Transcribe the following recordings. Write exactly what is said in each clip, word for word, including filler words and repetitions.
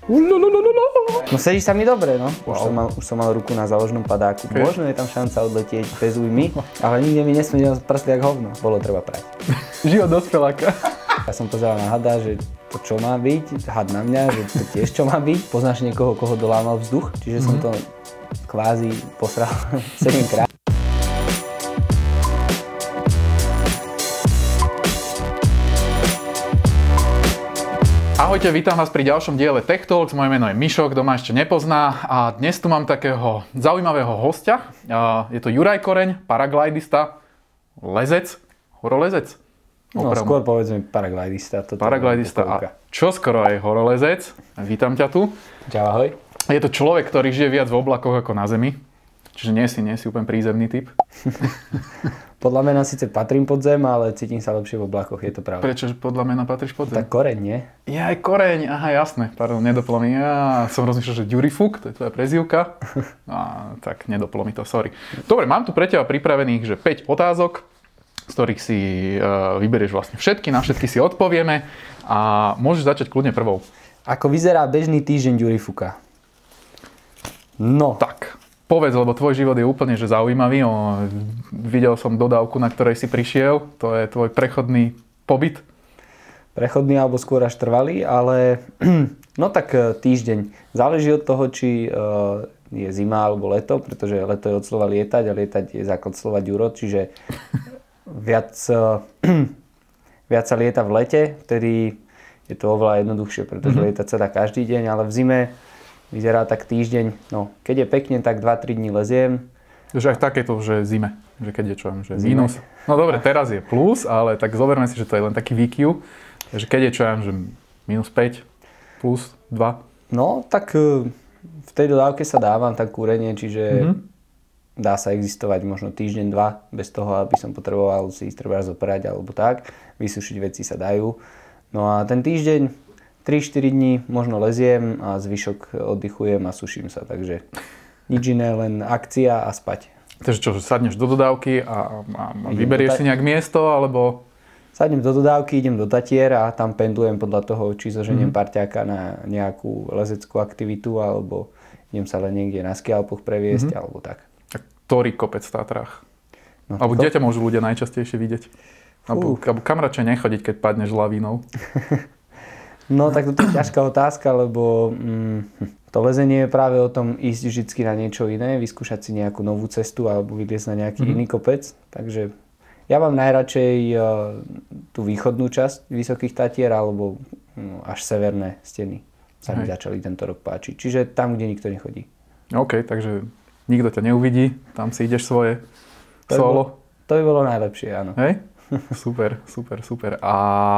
No sedíš sa mi dobre, no. Wow. Už, som mal, už som mal ruku na záložnom padáku. Okay. Možno je tam šanca odletieť bez újmy, ale nikde mi nesmie prsty jak hovno. Bolo treba prať. Život dospeláka. Ja som pozeral na hada, že to čo má byť, had na mňa, že to tiež čo má byť. Poznáš niekoho, koho dolámal vzduch, čiže mm-hmm. som to kvázi posral sedemkrát. Ahojte, vítam vás pri ďalšom diele Tech Talks. Moje meno je Mišo, kto ma ešte nepozná. A dnes tu mám takého zaujímavého hostia. Je to Juraj Koreň, paraglidista, lezec, horolezec. No, Opravdu. skôr povedzme paraglidista. Paraglidista a čo skoro aj horolezec. Vítam ťa tu. Čau, ahoj. Je to človek, ktorý žije viac v oblakoch ako na zemi. Čiže nie si, nie si úplne prízemný typ. Podľa mena síce patrím pod zem, ale cítim sa lepšie v oblakoch, je to pravda. Prečo podľa mena patríš pod zem? Tak koreň, nie? Je aj koreň, aha, jasné. Pardon, nedoplo mi. Ja som rozmýšľal, že Ďurifuk, to je tvoja prezývka. A, tak nedoplo mi to, sorry. Dobre, mám tu pre teba pripravených, že päť otázok, z ktorých si uh, vyberieš vlastne všetky, na všetky si odpovieme a môžeš začať kľudne prvou. Ako vyzerá bežný týždeň Ďurifuka? No. Tak, povedz, lebo tvoj život je úplne že zaujímavý. O, videl som dodávku, na ktorej si prišiel. To je tvoj prechodný pobyt. Prechodný alebo skôr až trvalý, ale no tak týždeň. Záleží od toho, či uh, je zima alebo leto, pretože leto je od slova lietať a lietať je základ slova ďuro, čiže viac, uh, viac sa lieta v lete, vtedy je to oveľa jednoduchšie, pretože mm-hmm. lietať sa dá každý deň, ale v zime vyzerá tak týždeň, no keď je pekne, tak dva tri dní leziem. Že aj takéto, že zime, že keď je čo, že zime. Minus. No dobre, teraz je plus, ale tak zoberme si, že to je len taký výkyv, že keď je čo, že minus päť, plus dva. No tak v tej dodávke sa dávam tak kúrenie, čiže mm-hmm. dá sa existovať možno týždeň, dva, bez toho, aby som potreboval si ísť treba zoperať alebo tak. Vysušiť veci sa dajú. No a ten týždeň tri štyri dní možno leziem a zvyšok oddychujem a suším sa, takže nič iné, len akcia a spať. Takže čo, sadneš do dodávky a, a, a vyberieš si nejak miesto, alebo? Sadnem do dodávky, idem do Tatier a tam pendlujem podľa toho, či zoženiem mm-hmm. parťáka na nejakú lezeckú aktivitu, alebo idem sa len niekde na skialpoch previesť, mm-hmm. alebo tak. A ktorý kopec v Tatrách? No, alebo to... kde ťa môžu ľudia najčastejšie vidieť? Alebo, alebo kam radšej nechodiť, keď padneš lavínou? No tak to je ťažká otázka, lebo mm, to lezenie je práve o tom ísť vždycky na niečo iné, vyskúšať si nejakú novú cestu alebo vyliesť na nejaký mm-hmm. iný kopec. Takže ja mám najradšej uh, tú východnú časť Vysokých Tatier alebo no, až severné steny. Sa mi začali tento rok páčiť. Čiže tam, kde nikto nechodí. OK, takže nikto ťa neuvidí, tam si ideš svoje to solo. By bolo, to by bolo najlepšie, áno. Hej? Super, super, super. A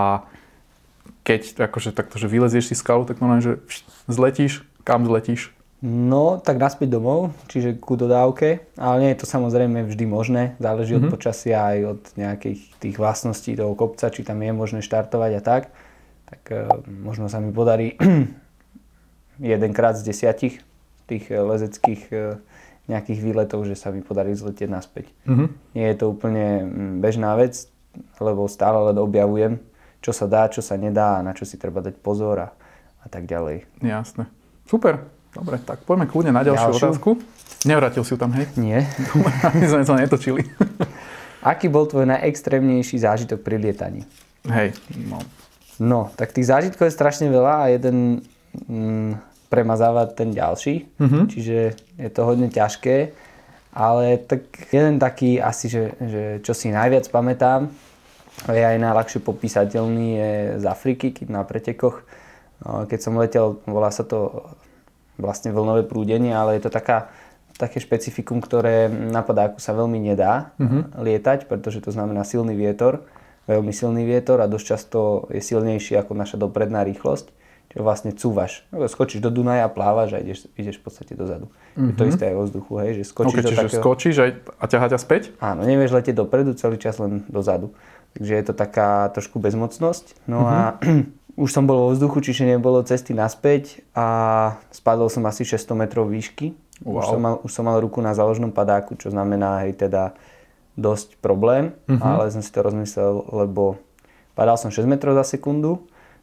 keď akože takto, že vylezieš si skalu, tak normálne, že zletíš, kam zletíš? No, tak naspäť domov, čiže ku dodávke, ale nie je to samozrejme vždy možné, záleží mm-hmm. od počasia aj od nejakých tých vlastností toho kopca, či tam je možné štartovať a tak. Tak e, možno sa mi podarí jedenkrát z desiatich tých lezeckých e, nejakých výletov, že sa mi podarí zletieť naspäť. Mm-hmm. Nie je to úplne bežná vec, lebo stále len objavujem, čo sa dá, čo sa nedá a na čo si treba dať pozor a, a tak ďalej. Jasné. Super. Dobre, tak poďme kľudne na ďalšiu, ďalšiu otázku. Nevrátil si ju tam, hej? Nie. My sme sa netočili. Aký bol tvoj najextrémnejší zážitok pri lietaní? Hej, no. No, tak tých zážitkov je strašne veľa a jeden mm, premazáva ten ďalší. Mm-hmm. Čiže je to hodne ťažké. Ale tak jeden taký asi, že, že čo si najviac pamätám, je aj najľahšie popísateľný, je z Afriky, keď na pretekoch. Keď som letel, volá sa to vlastne vlnové prúdenie, ale je to taká, také špecifikum, ktoré na padáku sa veľmi nedá mm-hmm. lietať, pretože to znamená silný vietor, veľmi silný vietor a dosť často je silnejší ako naša dopredná rýchlosť. Čiže vlastne cúvaš. Skočíš do Dunaja, plávaš a ideš, ideš v podstate dozadu. Mm-hmm. Je to isté aj vo vzduchu, hej, že skočíš okay, do čiže takého... skočíš aj a ťahá ťa späť? Áno, nevieš letieť dopredu, celý čas len dozadu. Takže je to taká trošku bezmocnosť. No mm-hmm. a už som bol vo vzduchu, čiže nebolo cesty naspäť a spadol som asi šesťsto metrov výšky. Wow. Už, som mal, už som mal ruku na záložnom padáku, čo znamená, hej, teda dosť problém, mm-hmm. ale som si to rozmyslel, lebo padal som šesť metrov za sekundu,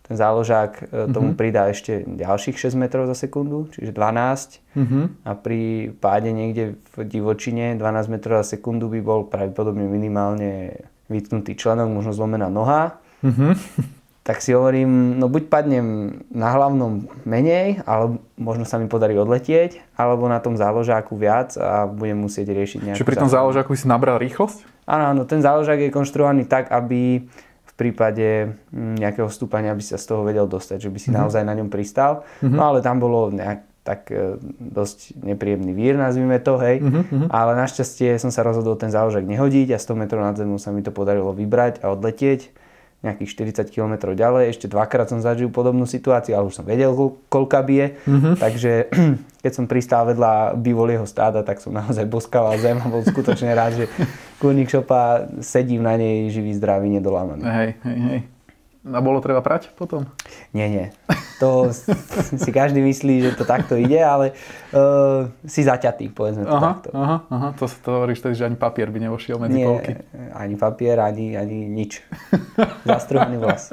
ten záložák tomu mm-hmm. pridá ešte ďalších šesť metrov za sekundu, čiže dvanásť. Mm-hmm. A pri páde niekde v divočine dvanásť metrov za sekundu by bol pravdepodobne minimálne vytknutý členok, možno zlomená noha. Mm-hmm. Tak si hovorím, no buď padnem na hlavnom menej, alebo možno sa mi podarí odletieť, alebo na tom záložáku viac a budem musieť riešiť nejakú... Čiže pri tom záložáku si nabral rýchlosť? Áno, áno, ten záložák je konštruovaný tak, aby v prípade nejakého stúpania by sa z toho vedel dostať, že by si mm-hmm. naozaj na ňom pristal. Mm-hmm. No ale tam bolo nejak, tak dosť nepríjemný vír, nazvime to, hej. Mm-hmm. Ale našťastie som sa rozhodol ten záložák nehodiť a sto metrov nad zemou sa mi to podarilo vybrať a odletieť nejakých štyridsať kilometrov ďalej. Ešte dvakrát som zažil podobnú situáciu, ale už som vedel, koľka bije. Mm-hmm. Takže keď som pristál vedľa bývolieho stáda, tak som naozaj boskával zem a bol skutočne rád, že kurník šopa sedím na nej živý, zdravý, nedolámaný. Hej, hej, hej. A bolo treba prať potom? Nie, nie. To si každý myslí, že to takto ide, ale uh, si zaťatý, povedzme to aha, takto. Aha, aha, to sa to hovoríš tedy, že ani papier by nevošiel medzi nie, polky. Ani papier, ani, ani nič. Zastruhaný vlas.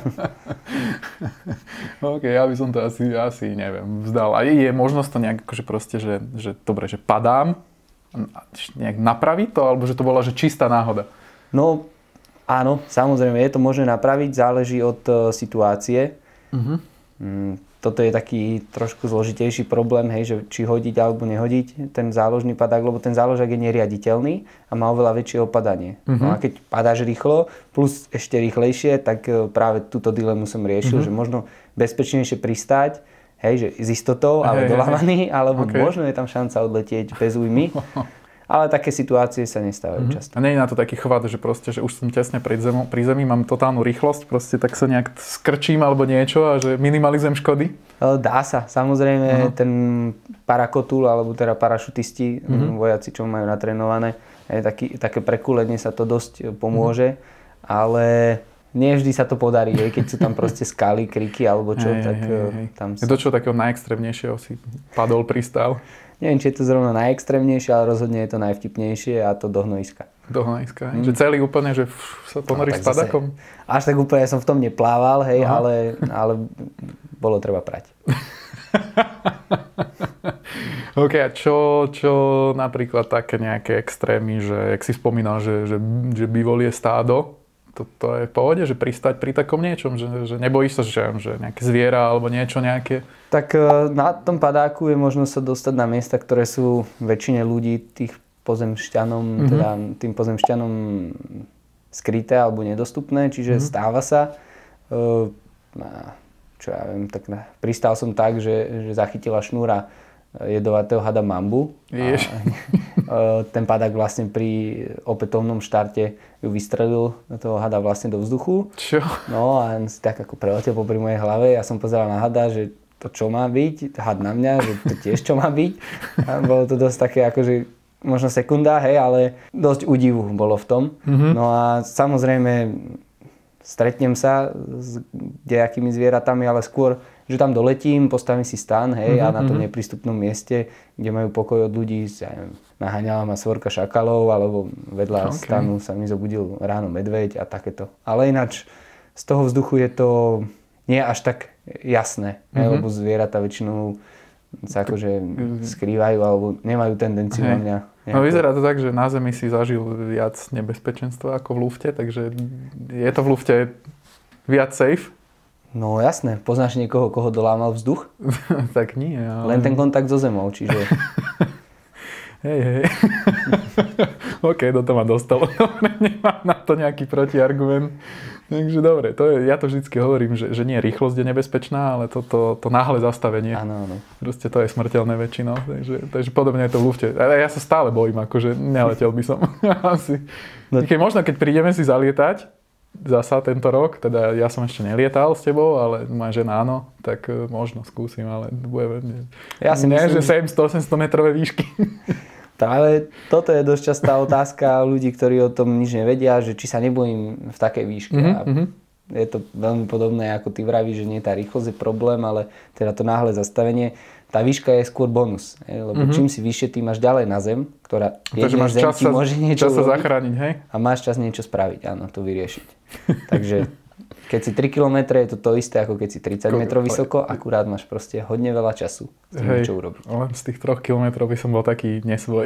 OK, ja by som to asi, asi neviem, vzdal. A je možnosť to nejak, akože proste, že, že dobre, že padám, nejak napraviť to, alebo že to bola že čistá náhoda? No, áno, samozrejme, je to možné napraviť, záleží od uh, situácie. Uh-huh. Mm, toto je taký trošku zložitejší problém, hej, že či hodiť alebo nehodiť ten záložný padák, lebo ten záložák je neriaditeľný a má oveľa väčšie opadanie. Uh-huh. No a keď padáš rýchlo, plus ešte rýchlejšie, tak uh, práve túto dilemu som riešil, uh-huh. že možno bezpečnejšie pristáť, hej, že s istotou, ale hey, dolámaný, hey. Alebo okay. možno je tam šanca odletieť bez újmy. Ale také situácie sa nestávajú mm-hmm. často. A nie je na to taký chvat, že proste, že už som tesne pri zemi, pri zemi, mám totálnu rýchlosť, proste tak sa nejak skrčím alebo niečo a že minimalizujem škody? Dá sa. Samozrejme uh-huh. ten parakotul, alebo teda parašutisti, uh-huh. vojaci, čo majú natrénované, taký, také prekulenie sa to dosť pomôže, uh-huh. ale nie vždy sa to podarí, keď sú tam proste skaly, kriky alebo čo, hej, tak hej, hej. tam sa... Je to čo takého najextrémnejšieho si padol, pristál? Neviem, či je to zrovna najextrémnejšie, ale rozhodne je to najvtipnejšie a to do hnojiska. Do hnojiska, mm. že celý úplne, že sa ponoríš no, s padákom? Až tak úplne som v tom neplával, hej, ale, ale bolo treba prať. OK, a čo, čo napríklad také nejaké extrémy, že, jak si spomínal, že, že, že bývolie stádo, to, to je v pohode, že pristať pri takom niečom, že, že nebojíš sa, že, že nejaké zviera alebo niečo nejaké? Tak na tom padáku je možno sa dostať na miesta, ktoré sú väčšine ľudí tých pozemšťanom, mm-hmm. teda tým pozemšťanom skryté alebo nedostupné, čiže mm-hmm. stáva sa. Čo ja viem, tak pristál som tak, že, že zachytila šnúra jedovatého hada mambu. A ten padák vlastne pri opätovnom štarte ju vystrelil toho hada vlastne do vzduchu. Čo? No a on si tak ako preletel popri mojej hlave. Ja som pozeral na hada, že to čo má byť, had na mňa, že to tiež čo má byť. A bolo to dosť také akože možno sekunda, hej, ale dosť údivu bolo v tom. Mm-hmm. No a samozrejme stretnem sa s nejakými zvieratami, ale skôr že tam doletím, postavím si stan, hej, mm-hmm. a na tom neprístupnom mieste, kde majú pokoj od ľudí, ja neviem, naháňala ma svorka šakalov, alebo vedľa okay. stanu sa mi zobudil ráno medveď a takéto. Ale ináč z toho vzduchu je to nie až tak jasné, mm-hmm. hej, lebo zvieratá väčšinou sa akože skrývajú alebo nemajú tendenciu hej. na mňa. Nejako... No vyzerá to tak, že na Zemi si zažil viac nebezpečenstva ako v lufte, takže je to v lufte viac safe? No jasné, poznáš niekoho, koho dolámal vzduch? Tak nie, ale... Len ten kontakt so zemou, čiže... Hej, hej. OK, toto ma dostalo. Nemám na to nejaký protiargument. Takže dobre, to je, ja to vždycky hovorím, že, že nie rýchlosť je nebezpečná, ale to, to, to náhle zastavenie. Áno, áno. Proste to je smrteľné väčšinou. Takže, takže podobne je to v lufte. Ale ja sa stále bojím, akože neletel by som. Asi. No. Keď možno, keď prídeme si zalietať, zasa tento rok, teda ja som ešte nelietal s tebou, ale moja žena áno, tak možno skúsim, ale bude, ja si nie, myslím, že sedemsto osemsto metrové výšky. Práve toto je dosť častá otázka ľudí, ktorí o tom nič nevedia, že či sa nebojím v takej výške. Mm-hmm. Je to veľmi podobné, ako ty vravíš, že nie tá rýchlosť je problém, ale teda to náhle zastavenie. Tá výška je skôr bonus, lebo mm-hmm. čím si vyššie, tým máš ďalej na zem, ktorá jednej zem ti môže niečo čas sa zachrániť, hej? A máš čas niečo spraviť, áno, to vyriešiť. Takže Keď si tri kilometre, je to to isté, ako keď si tridsať metrov vysoko, akurát máš proste hodne veľa času s tým, hej, čo urobiť. Len z tých troch kilometrov by som bol taký nesvoj.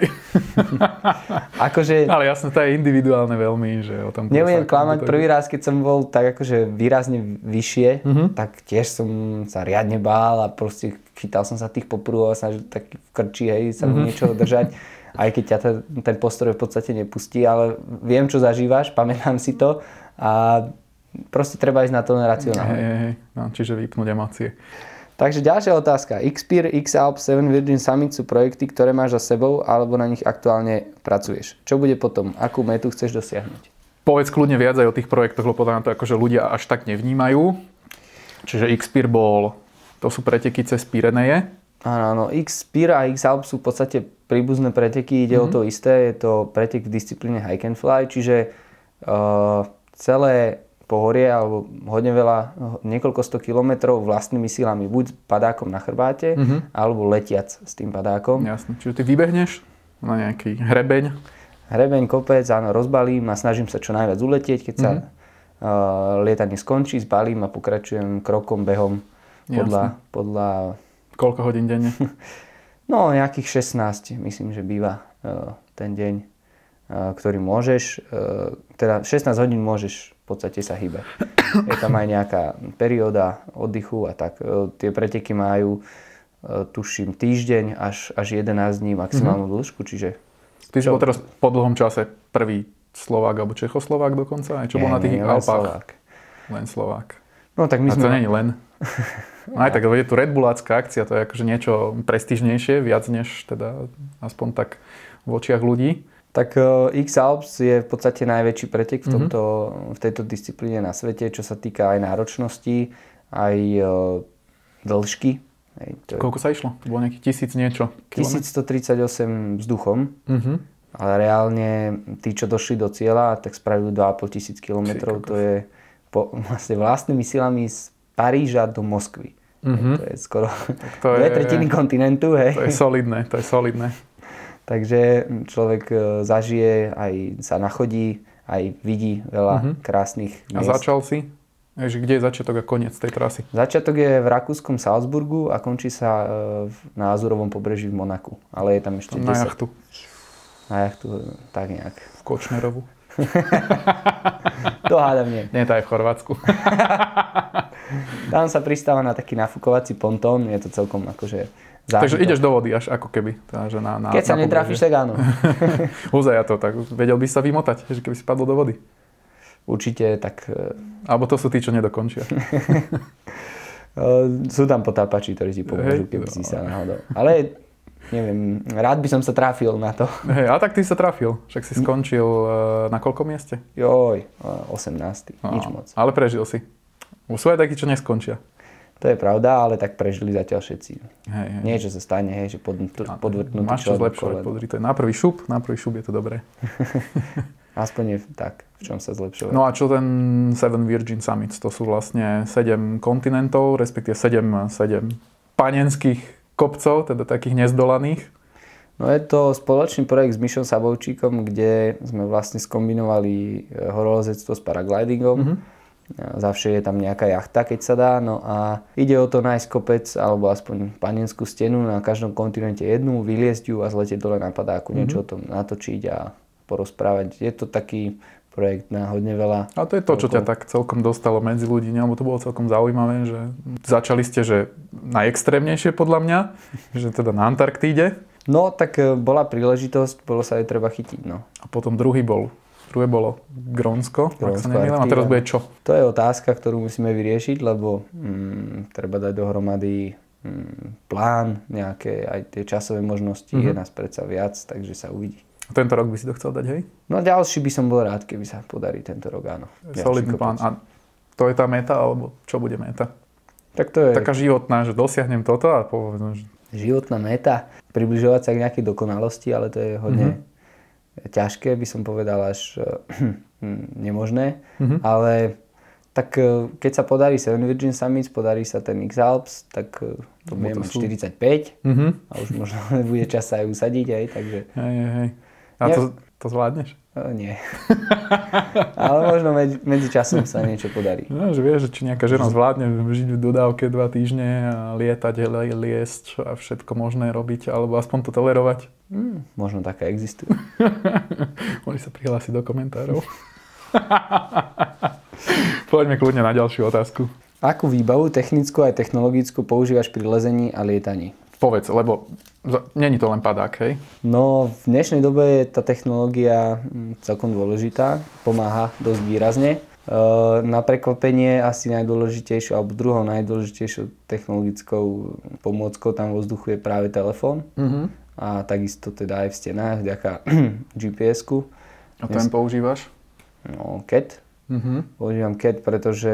akože, ale jasne, to je individuálne veľmi, že o tom... Nebudem klamať, prvý raz, keď som bol tak akože výrazne vyššie, uh-huh. tak tiež som sa riadne bál a proste chytal som sa tých poprúhov a snažil taký v krči, hej, sa uh-huh. niečo držať. Aj keď ťa ten, ten postroj v podstate nepustí, ale viem, čo zažívaš, pamätám si to a proste treba ísť na to racionálne. Hej, hej, no, čiže vypnúť emócie. Takže ďalšia otázka. X-Peer, X-Alps, Seven Virgin Summit sú projekty, ktoré máš za sebou alebo na nich aktuálne pracuješ. Čo bude potom? Akú metu chceš dosiahnuť? Povedz kľudne viac aj o tých projektoch, lebo podľa mňa to akože ľudia až tak nevnímajú. Čiže X-Peer bol, to sú preteky cez Pyreneje. Áno, áno. X-Peer a X-Alps sú v podstate príbuzné preteky. Ide mm-hmm. o to isté. Je to pretek v disciplíne Hike and Fly, čiže uh, celé pohorie, alebo hodne veľa, niekoľko sto kilometrov vlastnými silami, buď padákom na chrbáte, mm-hmm. alebo letiac s tým padákom. Jasne, čiže ty vybehneš na nejaký hrebeň? Hrebeň, kopec, áno, rozbalím a snažím sa čo najviac uletieť, keď sa mm-hmm. uh, lietanie skončí, zbalím a pokračujem krokom, behom podľa... podľa... Koľko hodín denne? No, nejakých šestnásť, myslím, že býva uh, ten deň, uh, ktorý môžeš, uh, teda šestnásť hodín môžeš v podstate sa hýbe. Je tam aj nejaká perióda oddychu a tak. Tie preteky majú, tuším, týždeň až, až jedenásť dní maximálnu mm-hmm. dĺžku, čiže... Ty si bol teraz po dlhom čase prvý Slovák alebo Čechoslovák dokonca? Aj čo bol na tých Alpách? Slovák. Len Slovák. No tak my a sme... to nie je len. No aj tak, je tu Red Bullácká akcia, to je akože niečo prestížnejšie, viac než teda aspoň tak v očiach ľudí. Tak X-Alps je v podstate najväčší pretek v, tomto, mm-hmm. v tejto disciplíne na svete, čo sa týka aj náročnosti, aj dĺžky. Hej, to Koľko sa išlo? To bolo nejaký tisíc niečo? tisícstotridsaťosem vzduchom, mm-hmm. ale reálne tí, čo došli do cieľa, tak spravili dva a pol tisíc kilometrov. To je po, vlastne vlastnými silami z Paríža do Moskvy. Mm-hmm. Hej, to je skoro to dve je, tretiny kontinentu. Hej. To je solidné, to je solidné. Takže človek zažije, aj sa nachodí, aj vidí veľa mm-hmm. krásnych miest. A začal si? Kde je začiatok a koniec tej trasy? Začiatok je v rakúskom Salzburgu a končí sa na Azurovom pobreží v Monaku. Ale je tam ešte na desať. jachtu. Na jachtu, tak nejak. V Kočnerovu. To hádam nie. Nie, to je v Chorvátsku. Tam sa pristáva na taký nafúkovací pontón. Je to celkom akože... Zážitok. Takže ideš do vody až ako keby. Takže na, na, Keď sa na netrafíš, tak áno. Uzaja to, tak vedel by sa vymotať, že keby si padol do vody. Určite, tak... Alebo to sú tí, čo nedokončia. Sú tam potápači, ktorí ti pomôžu, keby si sa náhodou. Ale neviem, rád by som sa trafil na to. Hej, a tak ty sa trafil. Však si skončil na koľkom mieste? Joj, osemnásty. Nič moc. Ale prežil si. Sú aj takí, čo neskončia. To je pravda, ale tak prežili zatiaľ všetci. Hej, hej. Niečo sa stane, hej, že pod, podvrtnutý máš čo zlepšovať, podri, to je na prvý šup, na prvý šup je to dobré. Aspoň je tak, v čom sa zlepšovať. No a čo ten Seven Virgin Summit? To sú vlastne sedem kontinentov, respektíve sedem, sedem panenských kopcov, teda takých nezdolaných. No je to spoločný projekt s Mišom Sabovčíkom, kde sme vlastne skombinovali horolezectvo s paraglidingom. Mm-hmm. Zavše je tam nejaká jachta, keď sa dá. No a ide o to nájsť kopec, alebo aspoň panenskú stenu, na každom kontinente jednu, vyliezť ju a zletieť dole na padáku. Mm-hmm. Niečo o tom natočiť a porozprávať. Je to taký projekt na hodne veľa. A to je to, čo ťa tak celkom dostalo medzi ľudí, lebo to bolo celkom zaujímavé, že začali ste, že najextrémnejšie podľa mňa, že teda na Antarktíde. No, tak bola príležitosť, bolo sa aj treba chytiť, no. A potom druhý bol Druhé bolo Grónsko, ak sa nemýlim. A teraz bude čo? To je otázka, ktorú musíme vyriešiť, lebo mm, treba dať dohromady mm, plán, nejaké aj tie časové možnosti. Mm-hmm. Je nás predsa viac, takže sa uvidí. A tento rok by si to chcel dať, hej? No ďalší by som bol rád, keby sa podarí tento rok, áno. Solidný plán. A to je tá meta, alebo čo bude meta? Tak to je... Taká životná, že dosiahnem toto a povedzme, že... Životná meta. Približovať sa k nejakej dokonalosti, ale to je hodne... Mm-hmm. ťažké, by som povedal, až nemožné, mm-hmm. ale tak keď sa podarí Seven Virgin Summits, podarí sa ten X-Alps, tak to bude mať štyridsaťpäť mm-hmm. a už možno bude čas sa aj usadiť, aj, takže... Hej, hej. A to, To zvládneš? O, nie. Ale možno medzi, medzi časom sa niečo podarí. No, že vieš, že či nejaká žena zvládne žiť v dodávke dva týždne a lietať, liesť a všetko možné robiť, alebo aspoň to tolerovať. Hmm, možno taká existuje. Môžeš sa prihlásiť do komentárov. Poďme kľudne na ďalšiu otázku. Akú výbavu technickú aj technologickú používaš pri lezení a lietaní? Povedz, lebo není to len padák, hej? No, v dnešnej dobe je tá technológia celkom dôležitá, pomáha dosť výrazne. Na prekvapenie asi najdôležitejšou, alebo druhou najdôležitejšou technologickou pomôckou tam vo vzduchu je práve telefón. Mm-hmm. A takisto teda aj v stenách vďaka gé pé esku. A ten používaš? No, ká é té. Mm-hmm. Používam ká é té, pretože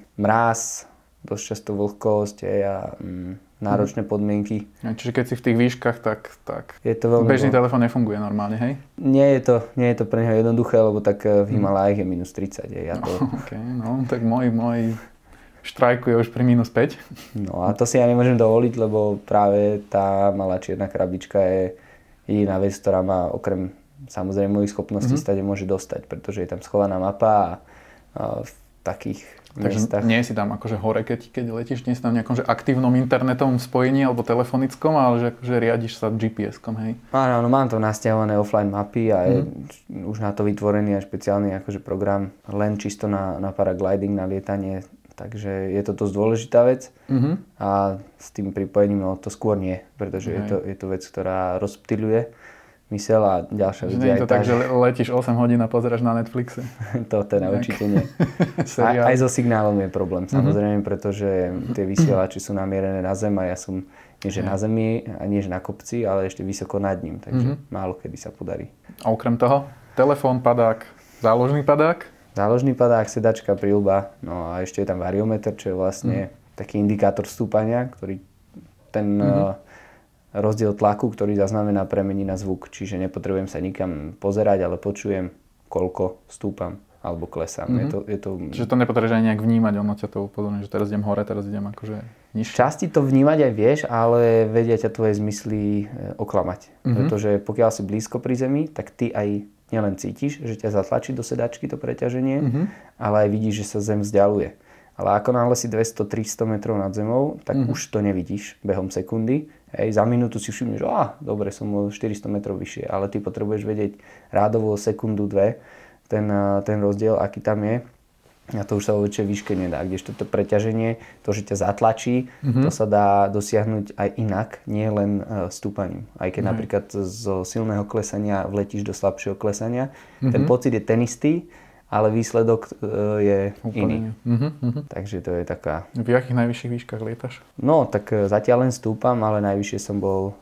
mráz, dosť často vlhkosť a mm, náročné podmienky. Čiže keď si v tých výškach, tak, tak je to veľmi bežný bol... telefón nefunguje normálne, hej? Nie je to, nie je to pre neho jednoduché, lebo tak v Himalájach je minus tridsať. Hej, a to... Okay, no, tak môj, môj štrajkuje už pri minus päť. No a to si ja nemôžem dovoliť, lebo práve tá malá čierna krabička je jediná vec, ktorá ma okrem samozrejme mojich schopností mm-hmm. stade môže dostať, pretože je tam schovaná mapa a, a v takých Takže miestach. Nie si tam akože hore, keď, keď letíš, nie si tam v nejakom že aktívnom internetovom spojení alebo telefonickom, ale že akože riadiš sa gé pé eskom, hej? Áno, no, mám to nastiahované offline mapy a je mm. už na to vytvorený aj špeciálny akože program len čisto na, na paragliding, na lietanie, takže je to dosť dôležitá vec mm-hmm. a s tým pripojením no, to skôr nie, pretože je to, je to vec, ktorá rozptýľuje mysel a ďalšia vec. Nie je to tak, že letíš osem hodín a pozeráš na Netflixe? To teda určite nie. Aj, aj so signálom je problém, samozrejme, mm-hmm. pretože tie vysielače sú namierené na zem a ja som nie že na zemi a nie že na kopci, ale ešte vysoko nad ním, takže mm-hmm. málo kedy sa podarí. A okrem toho? Telefón, padák, záložný padák? Záložný padák, sedačka, príľba, no a ešte je tam variometer, čo je vlastne mm. taký indikátor stúpania, ktorý ten mm-hmm. rozdiel tlaku, ktorý zaznamená, premení na zvuk. Čiže nepotrebujem sa nikam pozerať, ale počujem, koľko stúpam alebo klesám. Mm-hmm. Je to, je to... Čiže to nepotrebuješ aj nejak vnímať, ono ťa to upozorní, že teraz idem hore, teraz idem akože nižšie. Časti to vnímať aj vieš, ale vedia ťa tvoje zmysly oklamať. Mm-hmm. Pretože pokiaľ si blízko pri zemi, tak ty aj nielen cítiš, že ťa zatlačí do sedačky to preťaženie, mm-hmm. ale aj vidíš, že sa zem vzdialuje. Ale ako náhle si dvesto tristo metrov nad zemou, tak mm-hmm. už to nevidíš behom sekundy. Hej, za minútu si všimneš, že á, dobre, som o štyristo metrov vyššie, ale ty potrebuješ vedieť rádovo sekundu, dve, ten, ten rozdiel, aký tam je. A to už sa vo väčšej výške nedá. Kdežto to preťaženie, to, že ťa zatlačí, mm-hmm. to sa dá dosiahnuť aj inak, nie len stúpaním. Aj keď mm-hmm. napríklad zo silného klesania vletíš do slabšieho klesania, mm-hmm. ten pocit je ten istý, ale výsledok je úplne iný. Uh-huh. Takže to je taká... V jakých najvyšších výškach lietaš? No, tak zatiaľ len stúpam, ale najvyššie som bol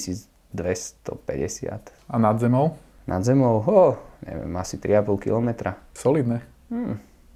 šesťtisícdvestopäťdesiat. A nad zemou? Nad zemou, oh, neviem, asi tri a pol kilometra. Solidné. Hmm.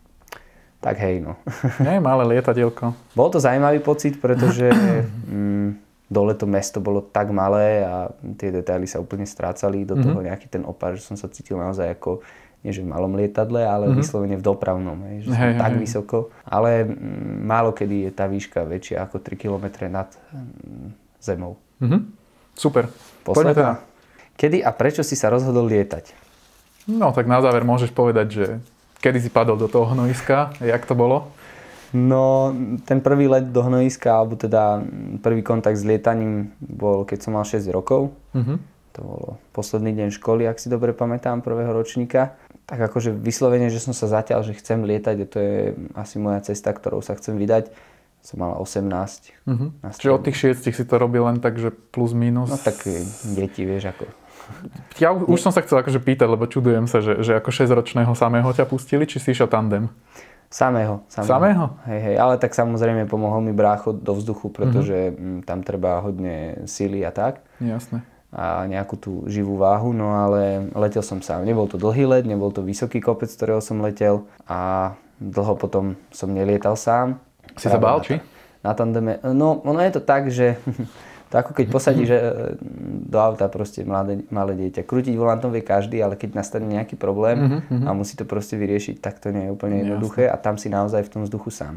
Tak hej, no. Nie, malé lietadielko. Bol to zaujímavý pocit, pretože mm, dole to mesto bolo tak malé a tie detaily sa úplne strácali. Do toho uh-huh. nejaký ten opar, že som sa cítil naozaj ako nie že v malom lietadle, ale mm-hmm. vyslovene v dopravnom, hej, že hej, som hej, tak hej. vysoko. Ale m, málo kedy je tá výška väčšia ako tri kilometre nad m, zemou. Mm-hmm. Super. Poďme teda. Kedy a prečo si sa rozhodol lietať? No tak na záver môžeš povedať, že kedy si padol do toho hnojiska, jak to bolo? No, ten prvý let do hnojiska, alebo teda prvý kontakt s lietaním bol, keď som mal šesť rokov. Mm-hmm. To bolo posledný deň školy, ak si dobre pamätám, prvého ročníka. Tak akože vyslovene, že som sa zatiaľ, že chcem lietať, a to je asi moja cesta, ktorou sa chcem vydať. Som mal osemnásť. Uh-huh. Čiže od tých šiestich si to robil len tak, že plus minus? No tak deti, vieš ako. Ja už som sa chcel akože pýtať, lebo čudujem sa, že, že ako šesťročného samého ťa pustili, či si išiel tandem? Samého. Samého? Samého? Hej, hej, ale tak samozrejme pomohol mi brácho do vzduchu, pretože uh-huh. tam treba hodne síly a tak. Jasné. A nejakú tú živú váhu, no ale letel som sám. Nebol to dlhý let, nebol to vysoký kopec, z ktorého som letel a dlho potom som nelietal sám. Si sa bál, či? Na tandeme. No, ono je to tak, že to ako keď posadíš do auta proste mladé, malé dieťa. Krútiť volantom vie každý, ale keď nastane nejaký problém uh-huh, uh-huh. a musí to proste vyriešiť, tak to nie je úplne jednoduché a tam si naozaj v tom vzduchu sám.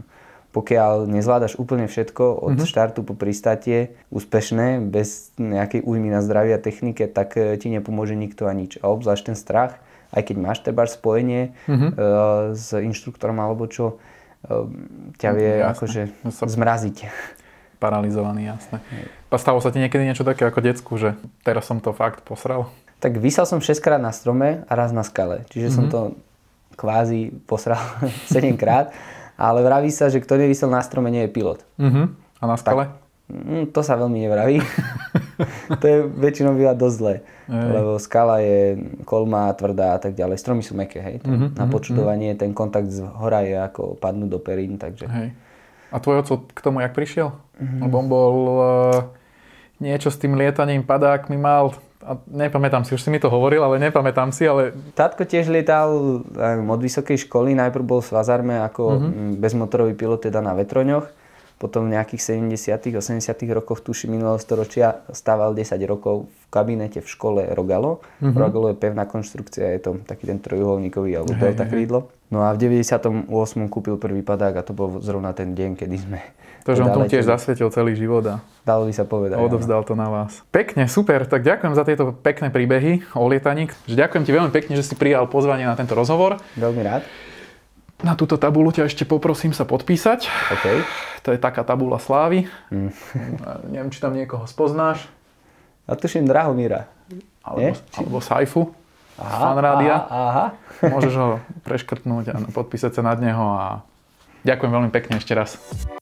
pokiaľ nezvládaš úplne všetko od Mhm. štartu po pristátie úspešné, bez nejakej újmy na zdravie a technike, tak e, ti nepomôže nikto a nič. A obzvlášť ten strach, aj keď máš treba spojenie Mhm. e, s inštruktorom alebo čo, e, ťa vie Jasné. akože Sa- zmraziť. Paralizovaný, jasné. A stalo sa ti niekedy niečo také ako decku, že teraz som to fakt posral? Tak visel som šesťkrát na strome a raz na skale. Čiže som Mhm. to kvázi posral sedemkrát. Ale vraví sa, že kto nevysel na strome, nie je pilot. Mhm. A na skale? Mm, to sa veľmi nevraví. To je väčšinou býva dosť zlé. Ej. Lebo skala je kolmá, tvrdá a tak ďalej. Stromy sú mäkké, hej. Mhm, Na mhm, počudovanie ten kontakt z hora je ako padnúť do perín, takže... Hej. A tvoj oco k tomu jak prišiel? Mhm. Lebo on bol uh, niečo s tým lietaním padákmi mal. A nepamätám si, už si mi to hovoril, ale nepamätám si, ale... Tátko tiež lietal neviem, od vysokej školy, najprv bol v Svazarme ako mm-hmm. bezmotorový pilot teda na vetroňoch, potom v nejakých sedemdesiatych osemdesiatych rokoch, tuším minulého storočia, stával desať rokov v kabinete v škole Rogalo. Mm-hmm. Rogalo je pevná konštrukcia, je to taký ten trojuholníkový alebo delta krídlo. No a v deväťdesiatom ôsmom kúpil prvý padák a to bol zrovna ten deň, kedy sme... To, že on teda tomu tiež leteli. zasvietil celý život a Dalo by sa povedať. odovzdal to na vás. Pekne, super, tak ďakujem za tieto pekné príbehy o lietaní. Ďakujem ti veľmi pekne, že si prijal pozvanie na tento rozhovor. Veľmi rád. Na túto tabulu ťa ešte poprosím sa podpísať. OK. To je taká tabula slávy. Mm. Neviem, či tam niekoho spoznáš. A tuším Drahomíra. Alebo, Nie? alebo Saifu. Aha, Fan rádia. aha, aha. Môžeš ho preškrtnúť a podpísať sa nad neho. A ďakujem veľmi pekne ešte raz.